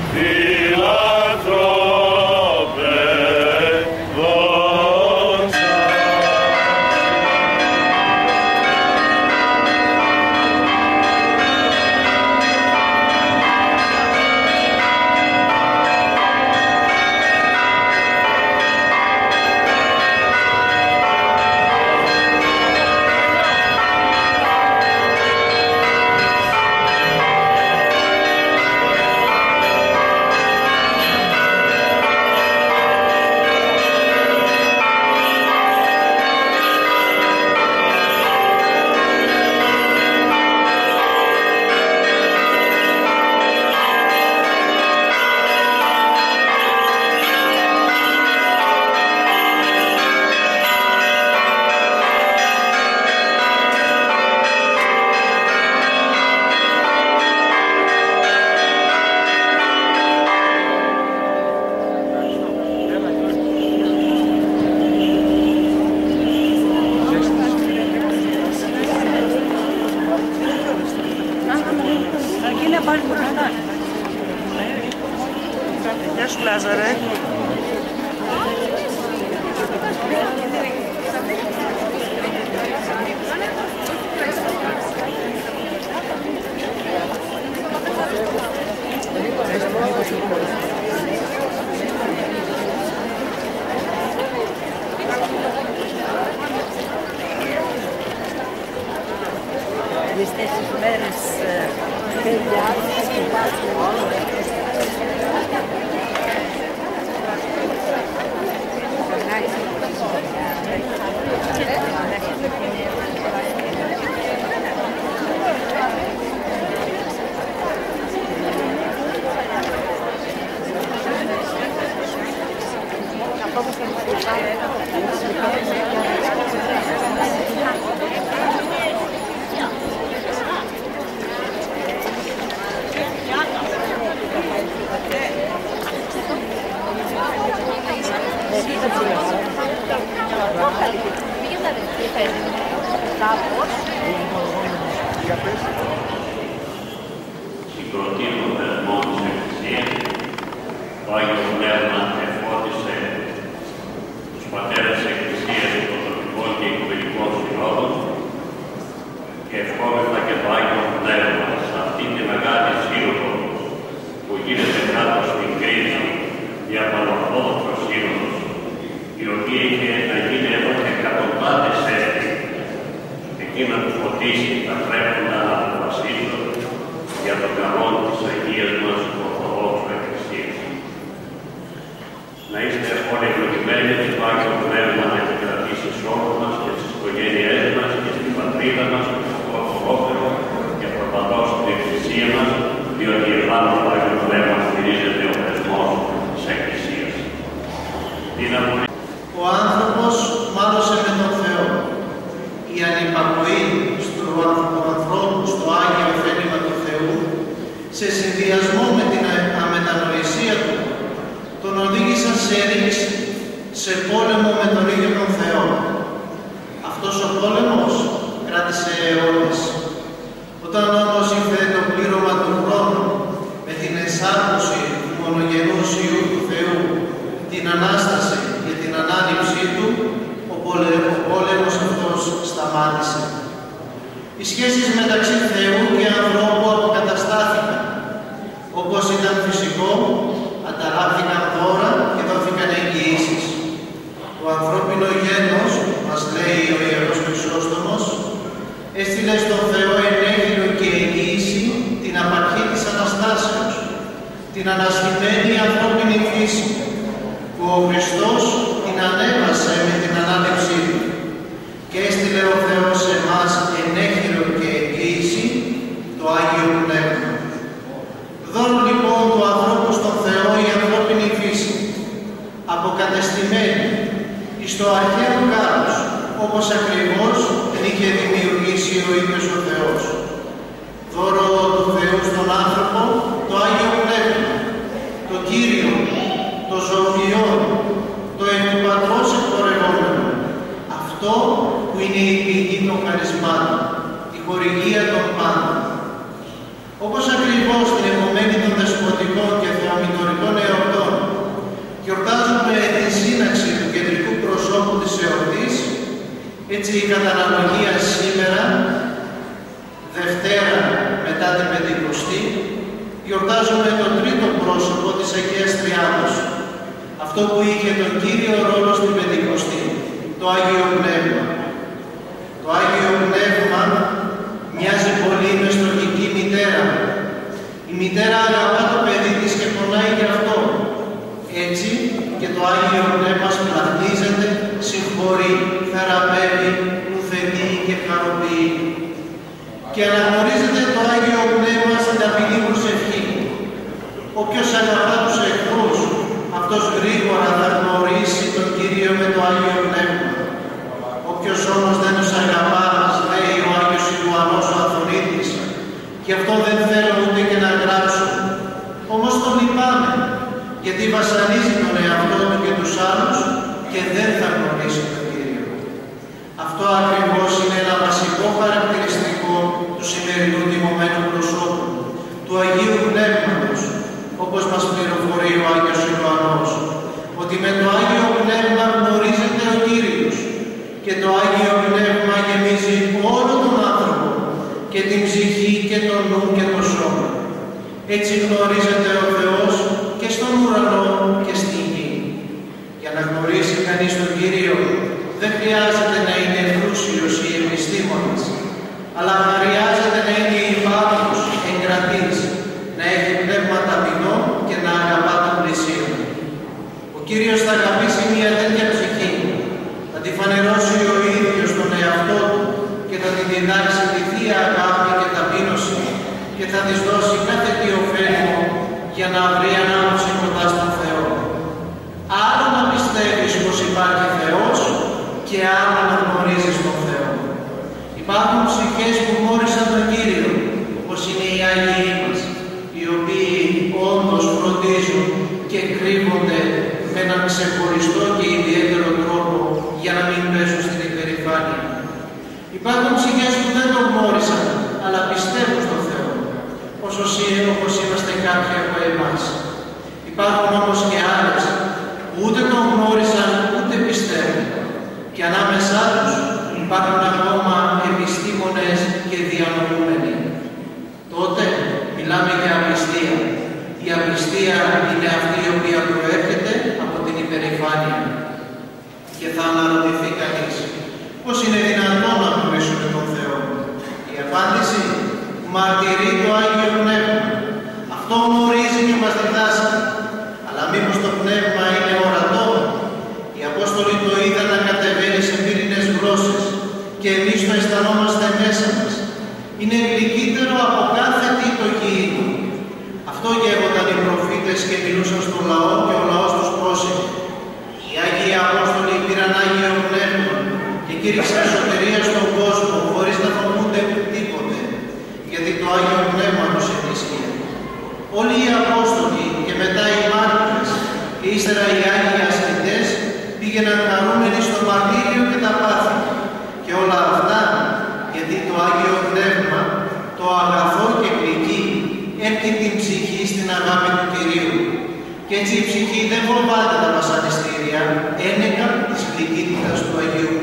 Γεια σου Λάζαρε. Estas μέρες παιδιά Συγκροτήνω θεσμό της Εκκλησίας, το Άγιο Πνεύμα εφώτισε τους πατέρες της Εκκλησίας των τοπικών και οικουμενικών συνόδων και ευχόμεθα και το Άγιο Πνεύμα σε αυτή τη μεγάλη σύνοδο που γίνεται κάτω στην κρίση για πανορθόδοξο σύνοδος, η οποία είχε να γίνει εδώ και εκατοντάδες έτη, εκεί να τους φωτίσει τα τρέχοντα να αποφασίσουν για τον καλό της Αγίας μας Ορθοδόξου Εκκλησίας. Να είστε όλοι ευλογημένοι και το Άγιο Πνεύμα να επικρατήσει σε όλους μας και στις οικογένειές μας και στην πατρίδα μας και στο απολόφερο και προπαντός στην Εκκλησία μας, διότι επάνω το Άγιο Πνεύμα στηρίζεται ο θεσμός της Εκκλησίας. Ο άνθρωπος μάλωσε με τον Θεό. Η ανυπακοή του ανθρώπου στο Άγιο θέλημα του Θεού, σε συνδυασμό με την αμετανοησία του, τον οδήγησαν σε ρήξη, σε πόλεμο με τον ίδιο τον Θεό. Αυτός ο πόλεμος κράτησε αιώνες. Όταν όμως ήρθε το πλήρωμα του χρόνου, με την ενσάρκωση του μονογενούς Υιού του Θεού, την Ανάσταση και την ανάληψή του, ο πόλεμος αυτός σταμάτησε. Οι σχέσεις μεταξύ Θεού και ανθρώπου αποκαταστάθηκαν. Όπως ήταν φυσικό, ανταλλάχθηκαν δώρα και δόθηκαν εγγυήσεις. Το ανθρώπινο γένος, μας λέει ο Ιερός Χρυσόστομος, έστειλε στον Θεό ενέργειο και εγγύηση την απαρχή της Αναστάσεως, την ανασχημένη ανθρώπινη φύση, που ο Χριστός την ανέβασε με την ανάληψή του και έστειλε ο Θεός σε εμάς ενέχειρο και εγγύηση το Άγιο Πνεύμα. Δώρο λοιπόν του ανθρώπου στον Θεό η ανθρώπινη φύση, αποκατεστημένη εις το αρχαίο κάλος, όπως ακριβώς την είχε δημιουργήσει ο ίδιος ο Θεός. Δώρο του Θεού στον άνθρωπο το Άγιο Πνεύμα, το Κύριο, το ζωοποιόν, το εκ του Πατρός εκπορευόμενο, αυτό που είναι η πηγή των χαρισμάτων, η χορηγία των πάντων. Όπως ακριβώς την επομένη των δεσποτικών και θεομητικών Έτσι κατά αναλογία σήμερα, Δευτέρα μετά την Πεντηκοστή, γιορτάζουμε το τρίτο πρόσωπο της Αγίας Τριάδος, αυτό που είχε τον κύριο ρόλο στην Πεντηκοστή, το Άγιο Πνεύμα. Το Άγιο Πνεύμα μοιάζει πολύ με στοργική μητέρα. Η μητέρα αγαπά το παιδί της και πονάει γι' αυτό. Έτσι και το Άγιο Πνεύμα σπλαχνίζεται, συγχωρεί, θεραπεύει, ουθετεί και χαροποιεί. Και αναγνωρίζεται το Άγιο Πνεύμα στην ταπεινή προσευχή. Όποιος αγαπά τους εχθρούς, αυτός γρήγορα θα γνωρίσει τον Κύριο με το Άγιο Πνεύμα. Όποιος όμως δεν τους αγαπά, μας λέει ο Άγιος Ιωαννός ο Αθωνίτης, γι' αυτό δεν θέλω ούτε και να γράψω. Όμως τον λυπάμαι, γιατί βασανίζει τον εαυτό του και τους άλλους και δεν θα γνωρίσει τον Κύριο. Αυτό ακριβώς είναι ένα βασικό χαρακτηριστικό του σημερινού τιμωμένου προσώπου, του Αγίου Πνεύματος, όπως μας πληροφορεί ο Άγιος Ιωαννός, ότι με το Άγιο Πνεύμα γνωρίζεται ο Κύριος και το Άγιο Πνεύμα γεμίζει όλο τον άνθρωπο και την ψυχή και το νου και το σώμα. Έτσι γνωρίζεται ο Θεός και στον ουρανό και στη γη. Για να γνωρίσει κανείς τον Κύριο δεν χρειάζεται να είναι πλούσιος ή επιστήμονας, αλλά χρειάζεται να είναι υπάκουος, εγκρατής, να έχει πνεύμα ταπεινό και να αγαπά τον πλησίον. Ο Κύριος θα αγαπήσει μια τέτοια ψυχή, θα τη φανερώσει ο ίδιος τον εαυτό του και θα την διδάξει τη θεία αγάπη και ταπείνωση και θα της δώσει κάθε τι ωφέλιμο για να βρει ανάμωση κοντά στον Θεό. Άλλο να πιστεύεις πως υπάρχει Θεός και άλλο να γνωρίζεις τον Θεό. Υπάρχουν ψυχές που γνώρισαν τον Κύριο, όπως είναι οι Άγιοι μας, οι οποίοι όντως φροντίζουν και κρύβονται με έναν ξεχωριστό και ιδιαίτερο τρόπο για να μην πέσουν στην υπερηφάνεια. Υπάρχουν ψυχές που δεν τον γνώρισαν, αλλά πιστεύουν στον Θεό, όπως είμαστε κάποιοι από εμάς. Υπάρχουν όμως και άλλες που ούτε τον γνώρισαν ούτε πιστεύουν. Και ανάμεσά τους υπάρχουν ακόμα επιστήμονες και διανοούμενοι. Τότε μιλάμε για απιστία. Η απιστία είναι αυτή η οποία προέρχεται από την υπερηφάνεια. Και θα αναρωτηθεί κανείς, πώς είναι δυνατόν να γνωρίσουμε τον Θεό? Η απάντηση, μαρτυρεί το Άγιο Πνεύμα. Αυτό γνωρίζει και μας διδάσκει. Αλλά μήπως το Πνεύμα είναι ορατό? Οι Απόστολοι το είδαν να κατεβαίνει σε πύρινες γλώσσες και εμείς το αισθανόμαστε μέσα μας. Είναι γλυκύτερο από κάθε τι το γήινο. Αυτό γεύονταν οι προφήτες και μιλούσαν στον λαό και ο λαός τους πρόσεχε. Οι Άγιοι Απόστολοι πήραν Άγιο Πνεύμα και κήρυξαν σωτηρία στον κόσμο χωρίς να φοβούνται τίποτε, γιατί το Άγιο Πνεύμα τους ενίσχυε. Όλοι οι Απόστολοι και μετά οι μάρτυρες και ύστερα οι Άγιοι ασκητές πήγαιναν χαρούμενοι στο μαρτύριο και τα πάθη. Και όλα αυτά γιατί το Άγιο Πνεύμα, το αγαθό και γλυκύ, έπτει την ψυχή στην αγάπη του Κυρίου. Και έτσι η ψυχή δεν φοβάται τα βασανιστήρια, ένεκα της γλυκύτητας του Αγίου